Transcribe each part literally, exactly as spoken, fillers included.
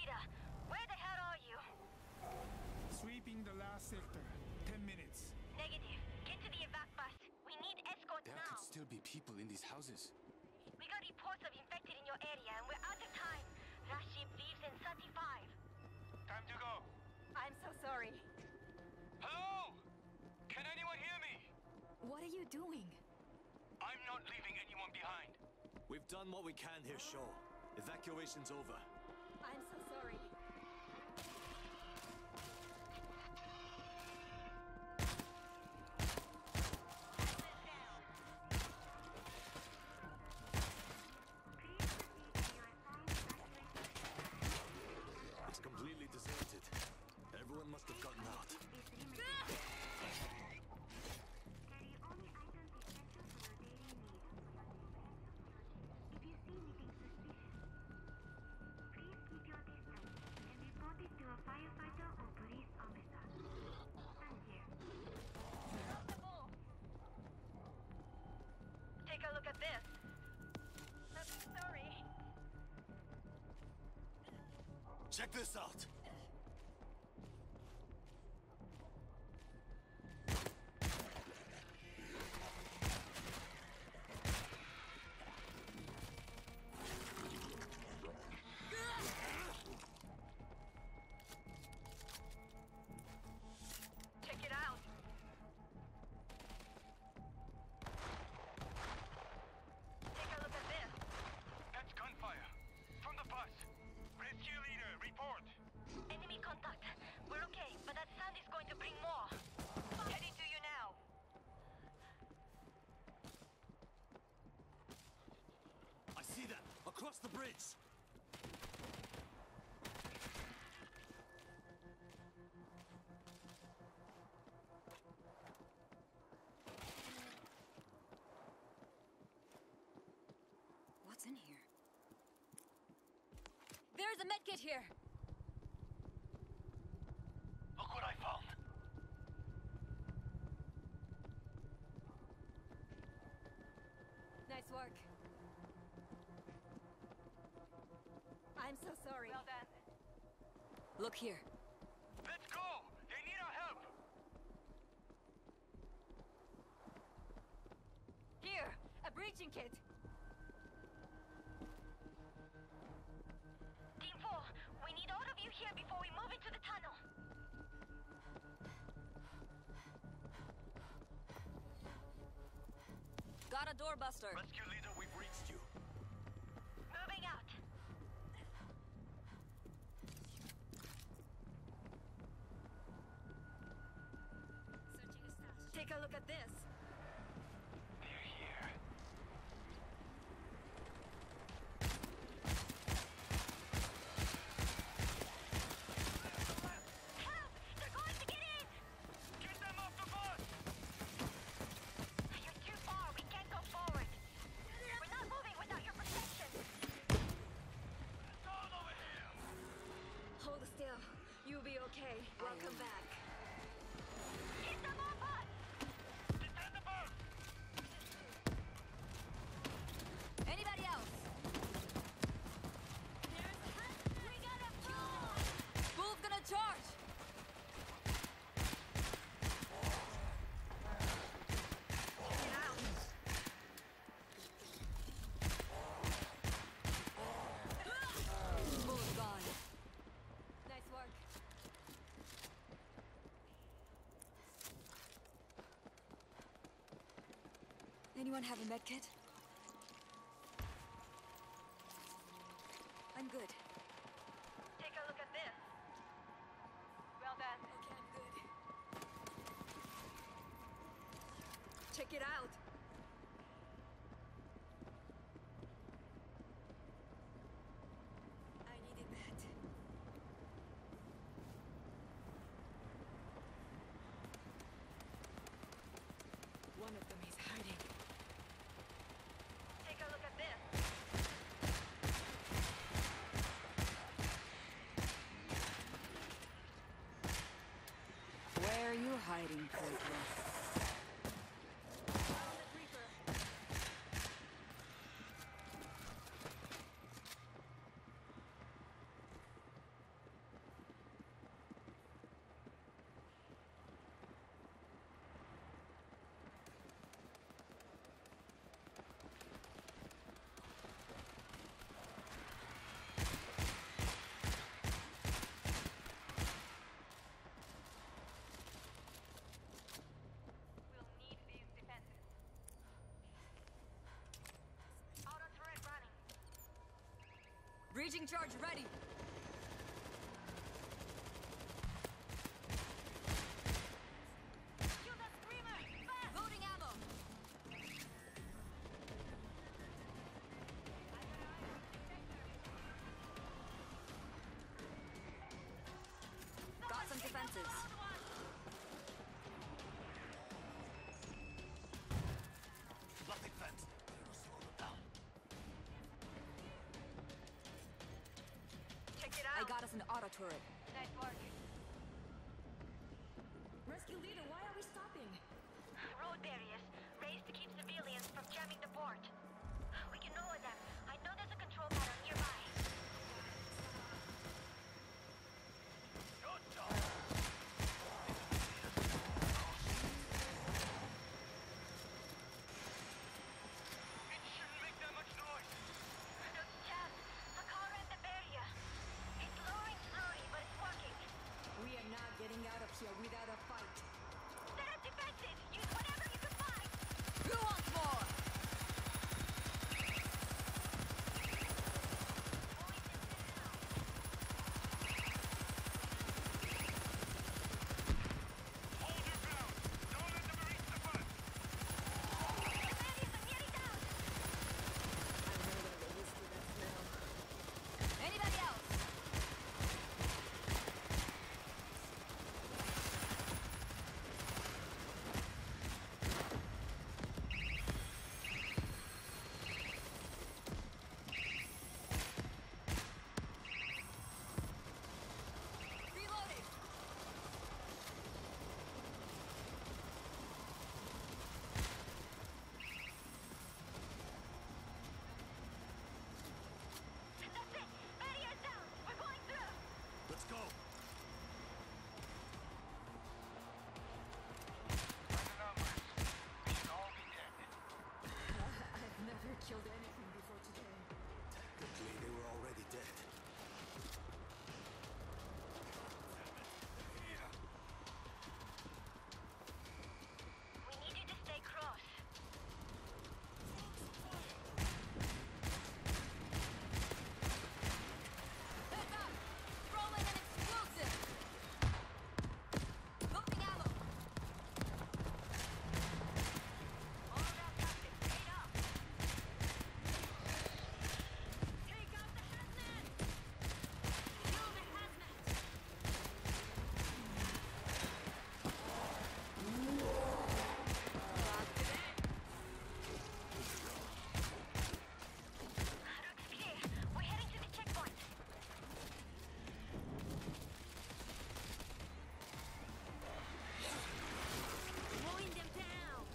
Leader, where the hell are you? Sweeping the last sector. Ten minutes. Negative. Get to the evac bus. We need escorts There now. could still be people in these houses. We got reports of infected in your area and we're out of time. Last ship leaves in thirty-five. Time to go. I'm so sorry. Hello? Can anyone hear me? What are you doing? I'm not leaving anyone behind. We've done what we can here, Shaw. Evacuation's over. I'm so sorry. It's completely deserted. Everyone must have gotten out. Carry only items essential for your daily needs. If you see anything suspicious, please keep your distance and report it to a firefighter or police officer. Stand here. Take a look at this. I'm sorry. Check this out! Check it out. Take a look at this. That's gunfire. From the bus. Rescue leader, report. Enemy contact. We're okay, but that sound is going to bring more. Heading to you now. I see them! Across the bridge! What's in here? There's a medkit here! Look what I found. Nice work. I'm so sorry. Well done. Look here. Let's go! They need our help! Here! A breaching kit! Team four, we need all of you here before we move into the tunnel. Got a doorbuster. Rescue leader, we've reached you. Moving out. Searching a stash. Take a look at this. They're here. Help! They're going to get in! Get them off the bus! You're too far. We can't go forward. We're not moving without your protection. It's all over here! Hold still. You'll be okay. Welcome back. Hit them on bus! Defend the bus! Anybody else? We gotta move! Bull's gonna charge! Get out! Bull's gone. Nice work. Anyone have a medkit? I'm good. Take a look at this. Well done. Okay, I'm good. Check it out. I needed that. One of them is hiding. Take a look at this. Where are you hiding, Portland? Breaching charge ready. Kill that screamer! Fast! Loading ammo. Got some defenses. Nothing fenced. It'll slow them down. Check it I out! got us an auto turret. Nice work. Rescue leader, why are we stopping? Road barriers raised to keep civilians from jamming the port. We can lower them. I know there's a control panel nearby. Good job. It shouldn't make that much noise. No chance. A car at the barrier. It's lowering slowly, but it's working. We are not getting out of here without a fight. Set up defenses. Use whatever you can find. Who wants more? Hold your ground. Don't let them reach the bus. The barriers are nearly down. I know that they used to that smell. Anybody else? Reloading. That's it. Barriers down. We're going through. Let's go. By the numbers, we should all be dead. I've never killed anything before today. Technically, they were already dead. We need you to stay close. Heads up! Throwing an explosive! Loading ammo! All that practice paid off. Take out the hazmat! Kill the hazmat! Not today! Routes clear. We're heading to the checkpoint. Mowing them down!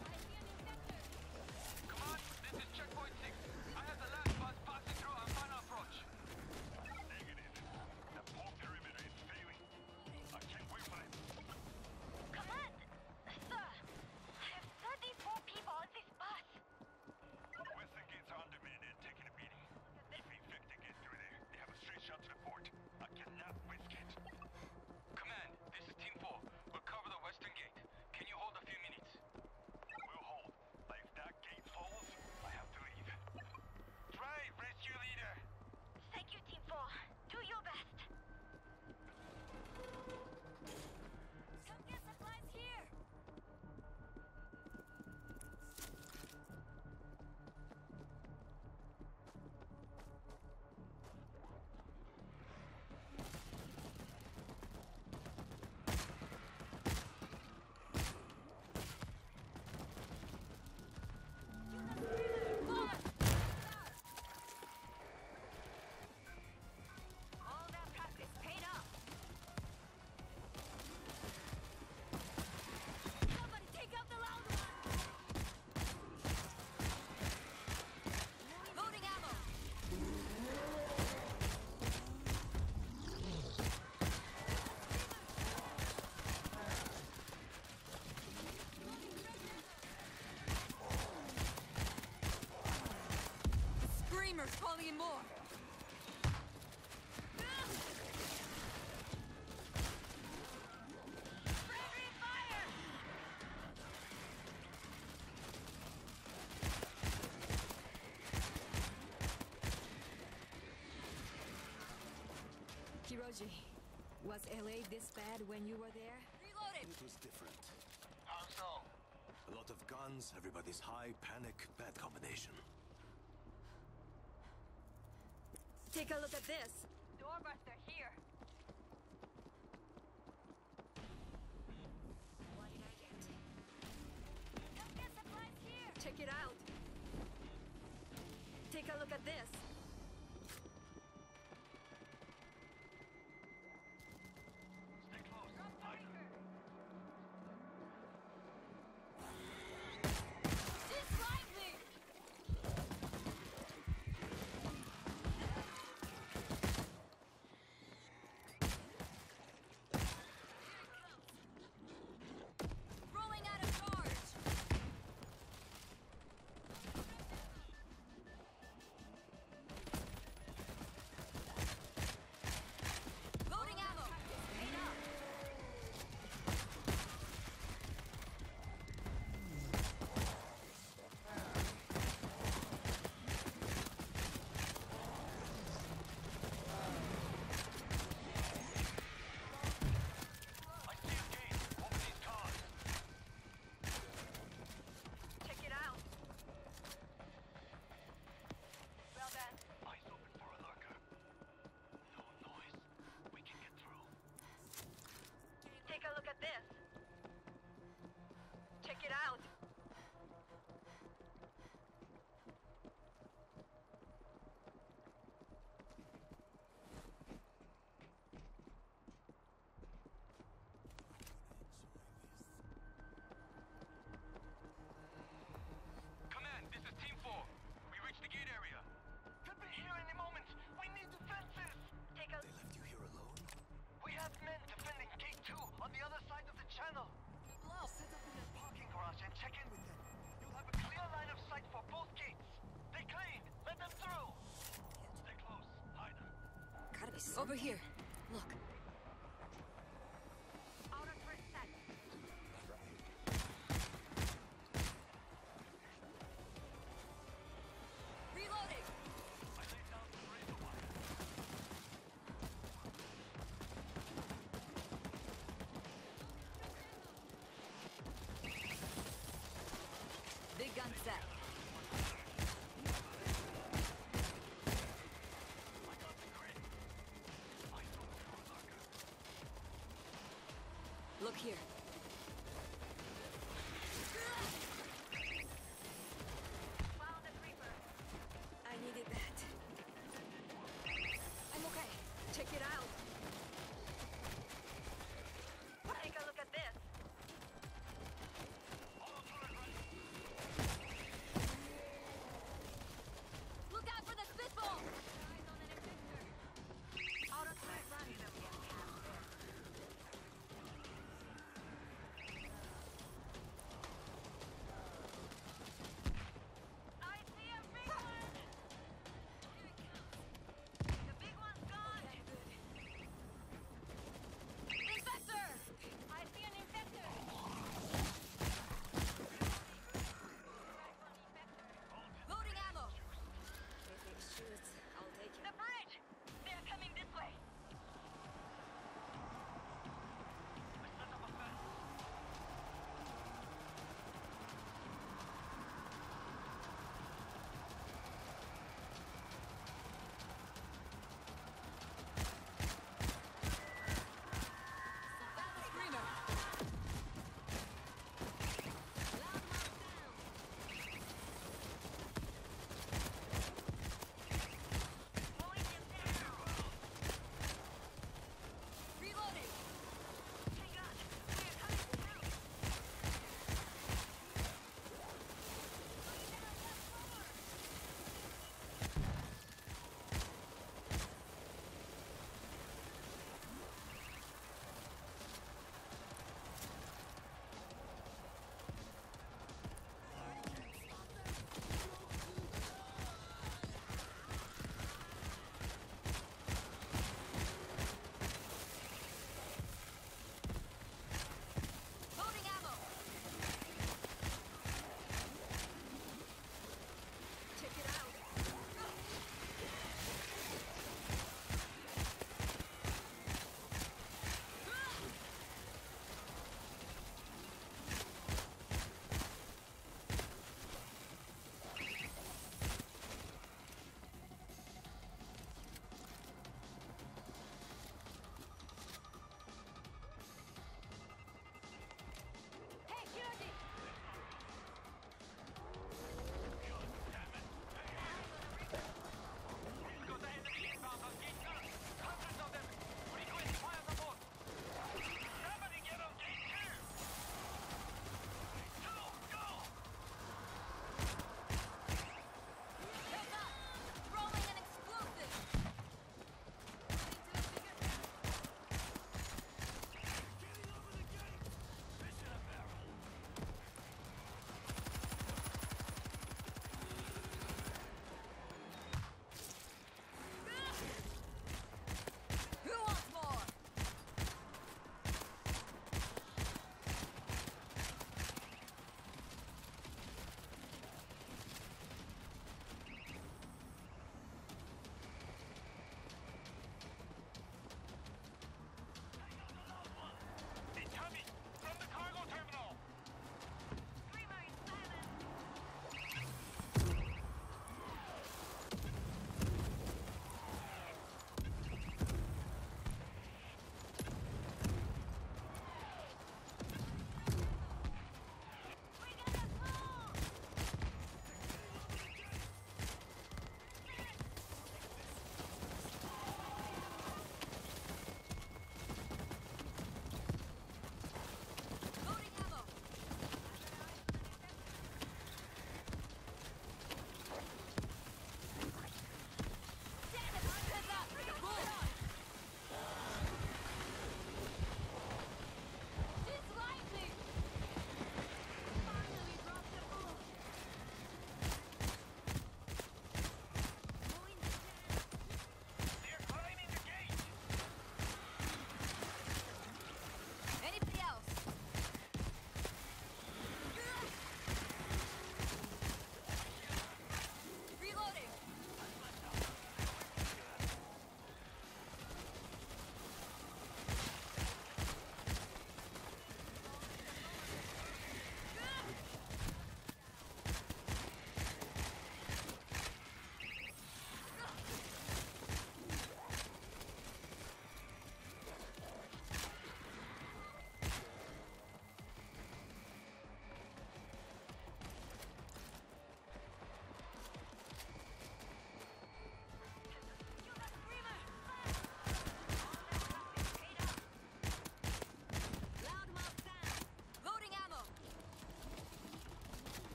Come on, this is checkpoint six. I have the last bus passing through our final approach. Negative. The port perimeter is failing. I can't wait for it. Command! Sir, I have thirty-four people on this bus. Western gates are undermined and taking a beating. If Infector gets through there, they have a straight shot to the port. I cannot risk it. Command, this is Team four. We'll cover the western gate. Can you hold a few minutes? We'll hold. But if that gate falls, I have to leave. Try, rescue leader! Thank you, Team four. Do your best. Come get supplies here! All that practice paid off. Somebody take out the loud one! Loading ammo! Screamers calling in more! Friendly fire! Hiroji, was L A this bad when you were there? Reloaded! It was different. How so? A lot of guns, everybody's high, panic, bad combination. Take a look at this. Doorbuster here. What did I get? Come get supplies here. Check it out. Take a look at this. Stay close. Hide. Dislike me! Rolling out of charge! Loading ammo! Paid up! I see a gate. Open these cars. Check it out. Well done. Eyes open for a lurker. No noise. We can get through. Take a look at this. Check it out. Command, this is Team four. We reached the gate area. Could be here any moment. We need defenses. Take a They left you here alone? We have men defending gate two on the other side of the channel. Set up in that parking garage and check in with them. You'll have a clear line of sight for both gates. They clean. Let them through. Stay close. Hide them. Gotta be over here. Look. outer threat set. Reloading! I laid down the razor wire. Big gun set. Look here. Found the creeper. I needed that. I'm okay. Check it out.